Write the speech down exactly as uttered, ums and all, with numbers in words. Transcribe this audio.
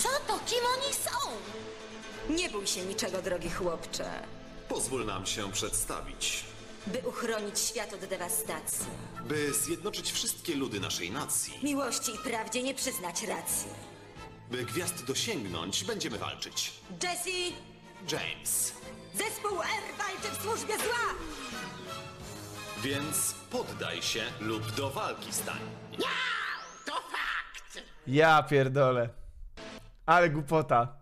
Co to? Kim oni są? Nie bój się niczego, drogi chłopcze. Pozwól nam się przedstawić. By uchronić świat od dewastacji. By zjednoczyć wszystkie ludy naszej nacji. Miłości i prawdzie nie przyznać racji. By gwiazd dosięgnąć, będziemy walczyć. Jesse! James. Zespół R walczy w służbie zła! Więc poddaj się lub do walki stań. To fakt! Ja pierdolę. Ale głupota.